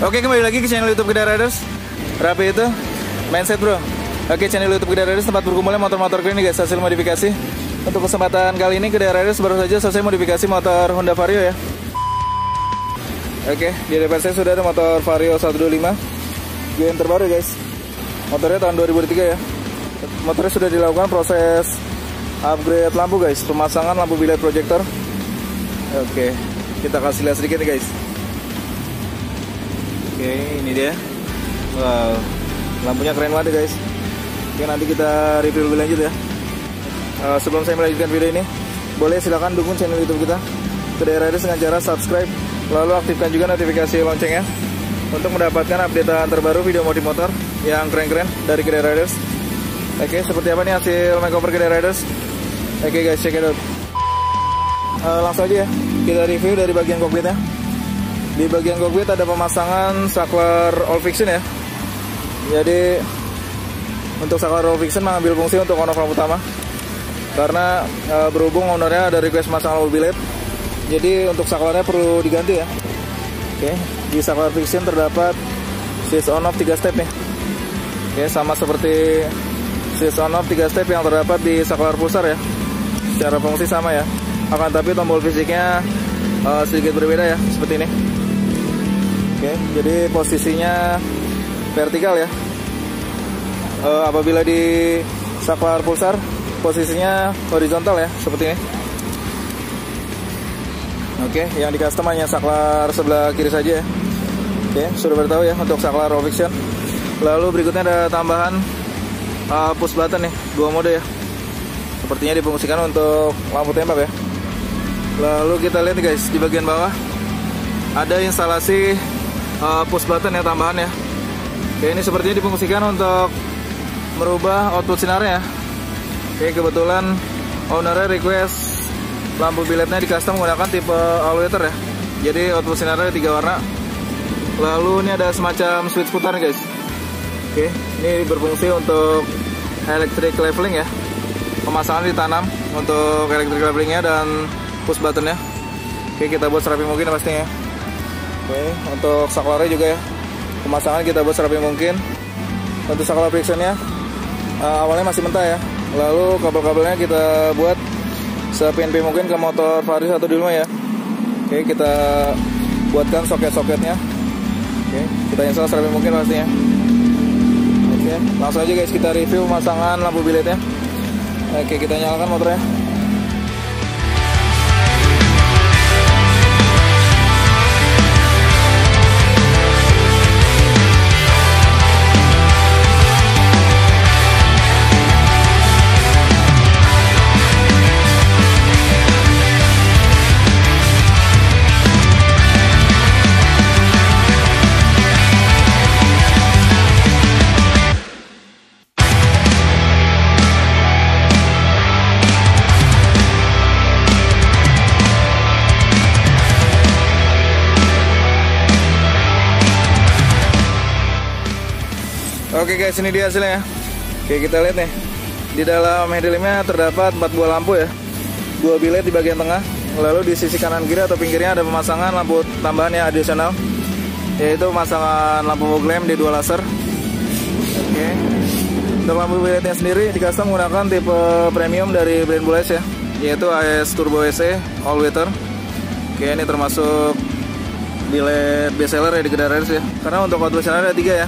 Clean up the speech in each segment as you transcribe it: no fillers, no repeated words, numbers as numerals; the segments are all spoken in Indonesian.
Oke, kembali lagi ke channel YouTube Kedah Riders. Rapi itu mindset bro. Oke, channel YouTube Kedah Riders tempat berkumpulnya motor-motor keren nih guys, hasil modifikasi. Untuk kesempatan kali ini Kedah Riders baru saja selesai modifikasi motor Honda Vario ya. Oke, di depan saya sudah ada motor Vario 125 gen terbaru guys. Motornya tahun 2003 ya. Motornya sudah dilakukan proses upgrade lampu guys, pemasangan lampu bilet projector. Oke, kita kasih lihat sedikit nih guys. Oke, ini dia. Wow, lampunya keren banget guys. Oke, nanti kita review lebih lanjut ya. Sebelum saya melanjutkan video ini, boleh silakan dukung channel YouTube kita Kedah Riders dengan cara subscribe, lalu aktifkan juga notifikasi loncengnya untuk mendapatkan updatean terbaru video modif motor yang keren-keren dari Kedah Riders. Oke, seperti apa nih hasil makeover Kedah Riders? Oke guys, check it out. Langsung aja ya, kita review dari bagian kokpitnya. Di bagian kokpit ada pemasangan saklar all fiction ya. Jadi untuk saklar all fiction mengambil fungsi untuk on off lampu utama. Karena berhubung ownernya ada request masang lampu bilet, jadi untuk saklarnya perlu diganti ya. Oke, di saklar fiction terdapat switch on off 3 step nih. Oke, sama seperti switch on off 3 step yang terdapat di saklar pulsar ya. Secara fungsi sama ya. Akan tapi tombol fisiknya sedikit berbeda ya, seperti ini. Oke, jadi posisinya vertikal ya. Apabila di saklar pulsar posisinya horizontal ya, seperti ini. Oke, yang di custom hanya saklar sebelah kiri saja ya. Oke, sudah bertahu ya untuk saklar all fiction. Lalu berikutnya ada tambahan push button nih, 2 mode ya. Sepertinya difungsikan untuk lampu tembak ya. Lalu kita lihat nih guys, di bagian bawah ada instalasi push button ya, tambahan ya. Oke, ini sepertinya difungsikan untuk merubah output sinarnya ya. Oke, kebetulan ownernya request lampu biletnya di custom menggunakan tipe all weather ya. Jadi output sinarnya 3 warna. Lalu ini ada semacam switch putar nih guys. Oke, ini berfungsi untuk electric leveling ya. Pemasangan ditanam untuk electric levelingnya dan push buttonnya. Oke, kita buat serapi mungkin pastinya. Oke, untuk saklarnya juga ya, pemasangan kita buat serapi mungkin. Untuk saklar frictionnya awalnya masih mentah ya. Lalu kabel-kabelnya kita buat se-PNP mungkin ke motor Vario 125 ya. Oke, kita buatkan soket-soketnya. Oke, kita install serapi mungkin pastinya. Oke, langsung aja guys kita review pemasangan lampu biletnya. Oke, kita nyalakan motornya. Oke guys, ini dia hasilnya ya. Oke, kita lihat nih. Di dalam headlampnya terdapat 4 buah lampu ya. 2 bilet di bagian tengah. Lalu di sisi kanan kiri atau pinggirnya ada pemasangan lampu tambahan yang additional, yaitu pemasangan lampu fog lamp di 2 laser. Oke. Untuk lampu biletnya sendiri di custom menggunakan tipe premium dari brand Bullies ya, yaitu AS Turbo SE all weather. Oke, ini termasuk bilet best seller ya di Kedah Riders ya. Karena untuk output ada 3 ya.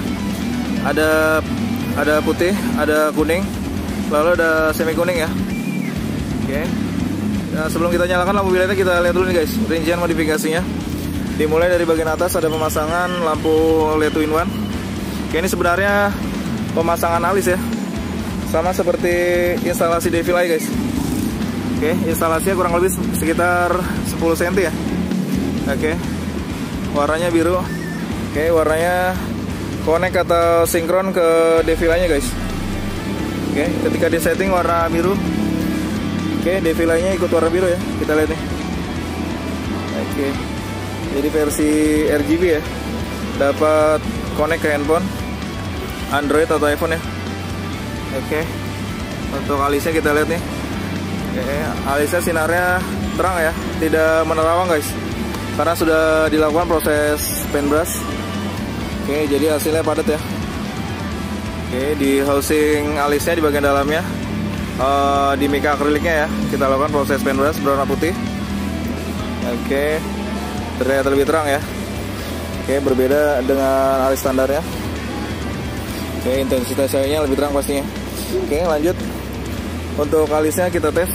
Ada putih, ada kuning, lalu ada semi kuning ya. Oke. Nah, sebelum kita nyalakan lampu biletnya, kita lihat dulu nih guys rincian modifikasinya. Dimulai dari bagian atas ada pemasangan lampu LED 2-in-1. Oke, ini sebenarnya pemasangan alis ya, sama seperti instalasi Devil guys. Oke, instalasinya kurang lebih sekitar 10 cm ya. Oke, warnanya biru. Oke, warnanya connect atau sinkron ke Devil-nya guys. Oke, ketika di setting warna biru. Oke, Devil-nya ikut warna biru ya. Kita lihat nih. Oke, jadi versi RGB ya. Dapat connect ke handphone, Android atau iPhone ya. Oke, untuk alisnya kita lihat nih. Oke, alisnya sinarnya terang ya, tidak menerawang guys, karena sudah dilakukan proses paintbrush. Oke, jadi hasilnya padat ya. Oke, di housing alisnya di bagian dalamnya, di mika akriliknya ya, kita lakukan proses paint brush berwarna putih. Oke, terlihat lebih terang ya. Oke, berbeda dengan alis standarnya. Oke, intensitas cahayanya lebih terang pastinya. Oke, lanjut. Untuk alisnya kita tes.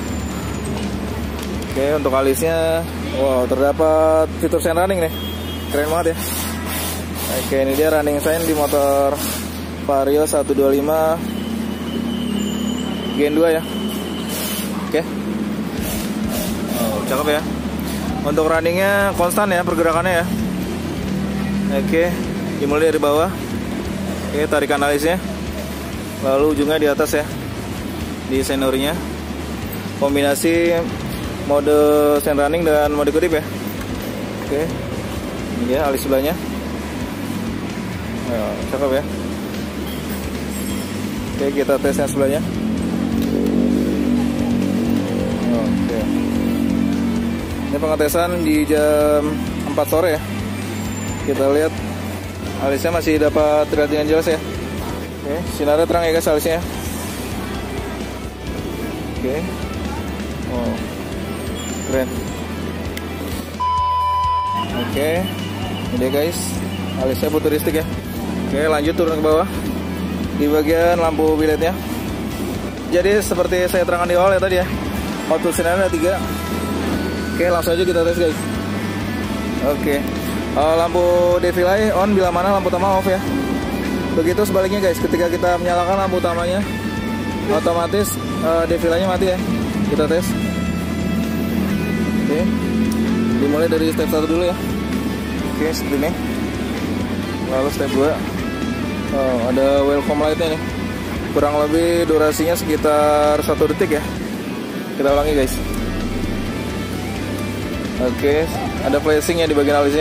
Oke, untuk alisnya, wow, terdapat fitur sign running nih, keren banget ya. Oke, ini dia running sign di motor Vario 125 Gen 2 ya. Oke, cakep ya. Untuk runningnya konstan ya pergerakannya ya. Oke, dimulai dari bawah. Oke, tarikan alisnya, lalu ujungnya di atas ya, di seniornya. Kombinasi mode sign running dan mode kedip ya. Oke, ini dia alis sebelahnya. Cakep ya. Oke, kita tes yang sebelahnya. Oke, ini pengetesan di jam 4 sore ya. Kita lihat alisnya masih dapat terlihat dengan jelas ya. Oke, sinarnya terang ya guys alisnya. Oke, wow, keren. Oke, ini dia guys, alisnya futuristik ya. Oke, lanjut turun ke bawah. Di bagian lampu biletnya, jadi seperti saya terangkan di awal ya tadi ya, output sinarnya ada 3. Oke, langsung aja kita tes guys. Oke, lampu defilai on bila mana lampu utama off ya. Begitu sebaliknya guys, ketika kita menyalakan lampu utamanya, otomatis defilainya mati ya. Kita tes. Oke, dimulai dari step 1 dulu ya. Oke, seperti ini. Lalu step 2. Oh, ada welcome lightnya nih. Kurang lebih durasinya sekitar 1 detik ya. Kita ulangi guys. Oke, ada flashingnya di bagian alisnya.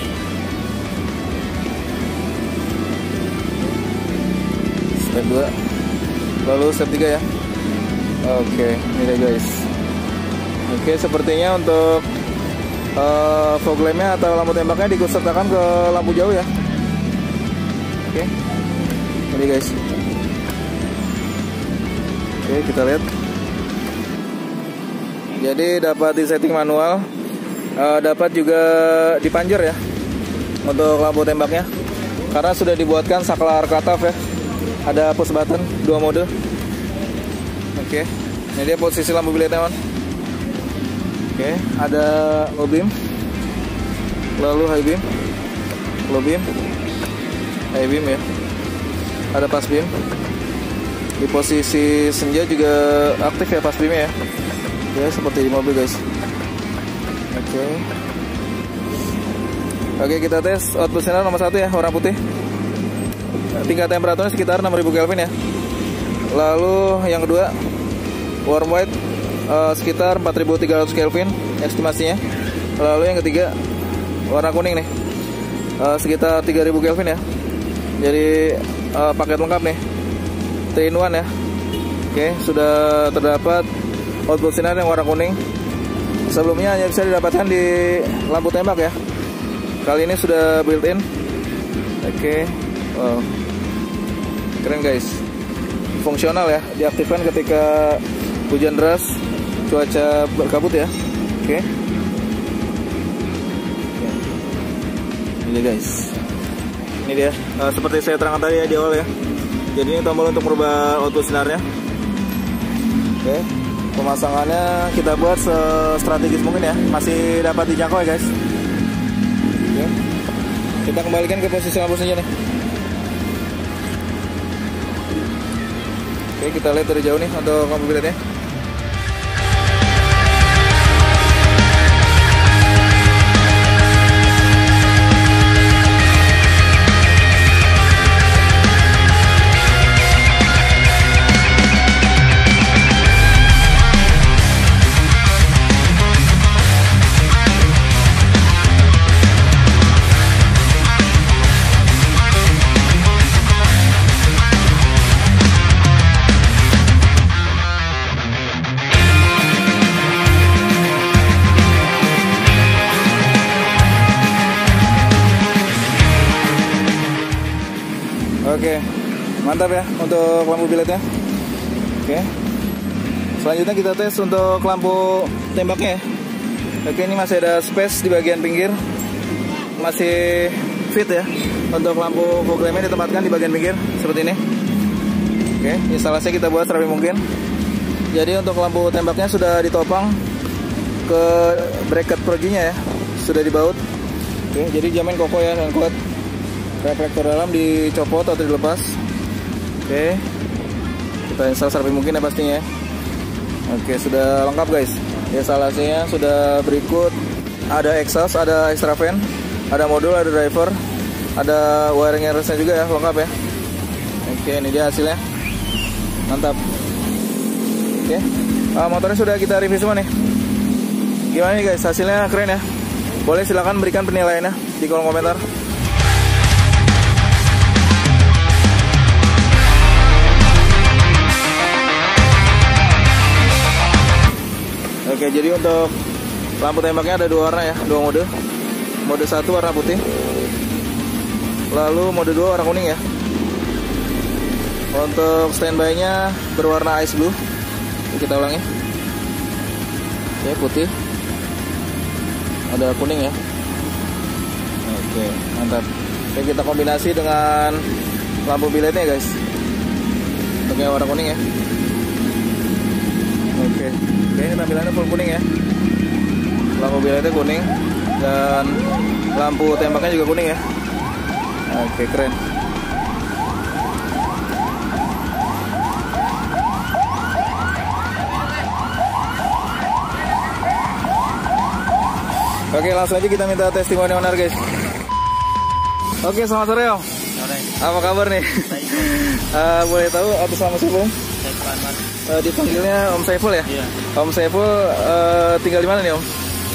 Step 2. Lalu step 3 ya. Oke, ini deh guys. Oke, sepertinya untuk fog lampnya atau lampu tembaknya disertakan ke lampu jauh ya. Oke, ini guys. Oke, kita lihat. Jadi dapat di setting manual, dapat juga dipanjer ya untuk lampu tembaknya, karena sudah dibuatkan saklar cutoff ya. Ada push button 2 mode. Oke, ini dia posisi lampu biletnya on. Oke, ada low beam, lalu high beam, low beam, high beam ya. Ada pass beam. Di posisi senja juga aktif ya pass beamnya ya. Ya, seperti di mobil guys. Oke, kita tes output sinar nomor 1 ya, warna putih. Tingkat temperaturnya sekitar 6000 Kelvin ya. Lalu yang kedua warm white sekitar 4300 Kelvin estimasinya. Lalu yang ketiga warna kuning nih, sekitar 3000 Kelvin ya. Jadi paket lengkap nih, 3-in-1 ya. Oke, sudah terdapat output sinar yang warna kuning. Sebelumnya hanya bisa didapatkan di lampu tembak ya. Kali ini sudah built-in. Oke, wow, keren guys. Fungsional ya, diaktifkan ketika hujan deras, cuaca berkabut ya. Oke. Ini guys. Ini dia, seperti saya terangkan tadi ya di awal ya. Jadi ini tombol untuk merubah output sinarnya. Oke, pemasangannya kita buat strategis mungkin ya, masih dapat dijangkau ya guys. Oke, kita kembalikan ke posisi lampu senja nih. Oke, kita lihat dari jauh nih untuk lampu biletnya. mantap ya untuk lampu biletnya. Oke. Selanjutnya kita tes untuk lampu tembaknya ya. Oke, ini masih ada space di bagian pinggir, masih fit ya. Untuk lampu fog lampnya ditempatkan di bagian pinggir seperti ini. Oke, instalasinya kita buat serapi mungkin. Jadi untuk lampu tembaknya sudah ditopang ke bracket projinya ya, sudah dibaut. Oke, jadi jamin kokoh ya dan kuat. Reflektor dalam dicopot atau dilepas. Oke, kita install serapi mungkin ya pastinya. Oke, sudah lengkap guys. Instalasinya sudah berikut. Ada exhaust, ada extra fan, ada modul, ada driver, ada wiring harness-nya juga ya, lengkap ya. Oke, ini dia hasilnya. Mantap. Oke, motornya sudah kita review semua nih. Gimana nih guys, hasilnya keren ya. Boleh silahkan berikan penilaiannya di kolom komentar. Oke, jadi untuk lampu tembaknya ada dua warna ya, dua mode. Mode 1 warna putih, lalu mode 2 warna kuning ya. Untuk standby-nya berwarna ice blue. Kita ulangi. Oke, putih, ada kuning ya. Oke, mantap. Oke, kita kombinasi dengan lampu biletnya guys. Untuk yang warna kuning ya. Oke, ini tampilannya full kuning ya. Lampu biletnya kuning dan lampu tembaknya juga kuning ya. Oke, keren. Oke, langsung aja kita minta testimoni owner guys. Oke, selamat sore Om. Sore. Apa kabar nih? Boleh tahu atas nama siapa Om? Dipanggilnya Om Saiful ya? Iya. Om Saiful tinggal di mana nih Om?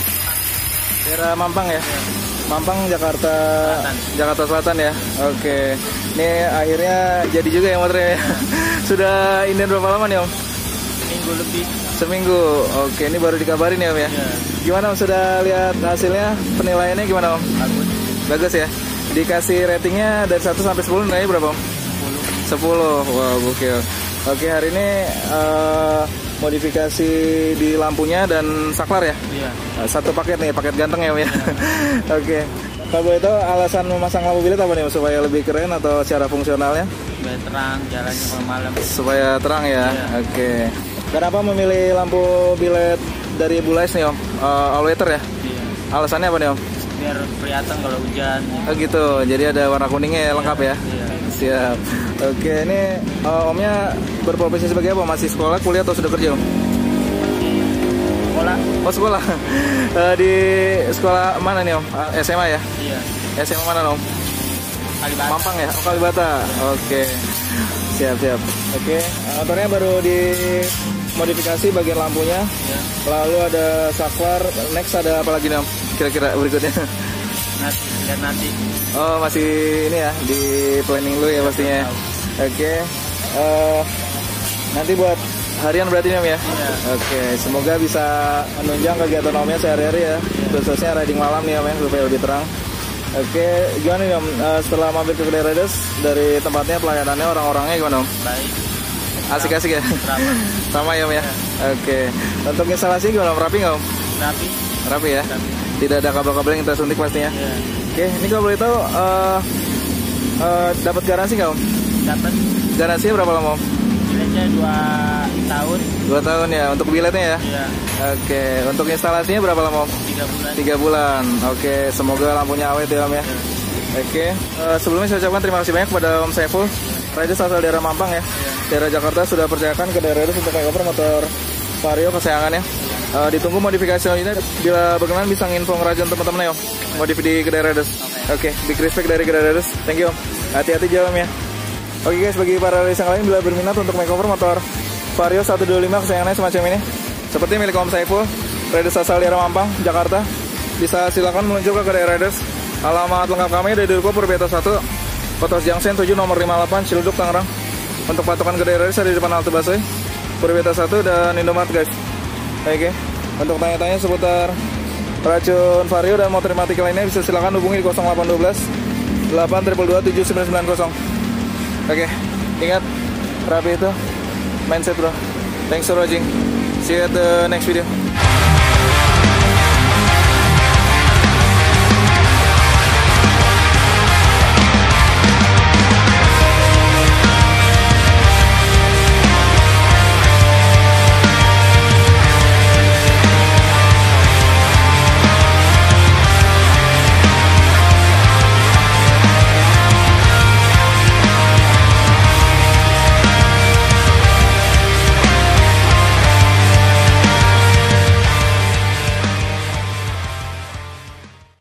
Daerah Mampang ya? Iya. Mampang, Jakarta Selatan. Jakarta Selatan ya? Oke. Ini akhirnya jadi juga ya motornya ya? Sudah inden berapa lama nih Om? Seminggu lebih. Seminggu. Oke, ini baru dikabarin ya Om ya? Iya. Gimana Om, sudah lihat hasilnya? Penilaiannya gimana Om? Bagus. Bagus ya? Dikasih ratingnya dari 1 sampai 10 nilainya berapa Om? 10. Wow, gokil. Oke, hari ini modifikasi di lampunya dan saklar ya? Iya. Satu paket nih, paket ganteng ya Om ya? Oke. Kalau boleh tahu alasan memasang lampu bilet apa nih Om? Supaya lebih keren atau secara fungsionalnya? Supaya terang jalannya kalau malam. Supaya terang ya? Iya. Oke. Kenapa memilih lampu bilet dari Bulais nih Om? All weather ya? Iya. Alasannya apa nih Om? Biar kelihatan kalau hujan. Oh gitu, jadi ada warna kuningnya ya, lengkap ya? Iya. Siap. Oke, ini Omnya berprofesi sebagai apa? Masih sekolah, kuliah atau sudah kerja Om? Sekolah. Oh sekolah. Di sekolah mana nih Om? SMA ya? Iya. SMA mana Om? Kalibata. Mampang ya? Oh Kalibata. Oke. Siap. Oke, motornya baru dimodifikasi bagian lampunya. Iya. Lalu ada saklar. Next ada apa lagi nih Om? Kira-kira berikutnya? Nanti. Oh masih ini ya, di planning lu ya pastinya. Oke. Nanti buat harian berarti Om ya? Iya. Oke, semoga bisa menunjang kegiatan Omnya sehari-hari ya. Khususnya riding malam nih Om ya, supaya lebih terang. Oke, gimana nih Om? Setelah mampir ke Kedai Riders, dari tempatnya, pelayanannya, orang-orangnya gimana Om? Baik. Asik-asik ya? Sama ya Om ya? Oke. Untuk instalasi gimana Om? Rapi nggak Om? Rapi ya? Rapi. Tidak ada kabel-kabel yang kita suntik pastinya? Iya. Oke, ini kalau boleh tahu dapat garansi nggak Om? Dapat. Garansinya berapa lama Om? Biletnya 2 tahun. 2 tahun ya, untuk biletnya ya? Iya. Oke, untuk instalasinya berapa lama Om? 3 bulan. 3 bulan. Oke, semoga lampunya awet ya Om ya. Oke, sebelumnya saya ucapkan terima kasih banyak kepada Om Saiful, riders asal daerah Mampang ya. Daerah Jakarta sudah percayakan ke daerah riders untuk makeover motor Vario kesayangannya. Ditunggu modifikasi selanjutnya. Bila berkenan bisa nginfo ngerajun teman-teman ya Om, modif di kedai riders. Oke, big respect dari kedai riders. Thank you Om. Hati-hati jalan ya. Oke guys, bagi para riders yang lain bila berminat untuk makeover motor Vario 125 kesayangannya semacam ini, seperti milik Om Saiful, riders asal daerah Mampang, Jakarta, bisa silakan meluncur ke kedai riders. Alamat lengkap kami dari Durko Purbieta 1, Kotos Junction 7 nomor 58 Ciledug Tangerang. Untuk patokan kedai riders ada di depan halte busway Purbieta 1 dan Indomaret guys. Oke, untuk tanya-tanya seputar racun Vario dan motor matic lainnya bisa silakan hubungi di 0812 822 7990. Oke, Ingat, rapi itu mindset bro. Thanks for watching. See you at the next video.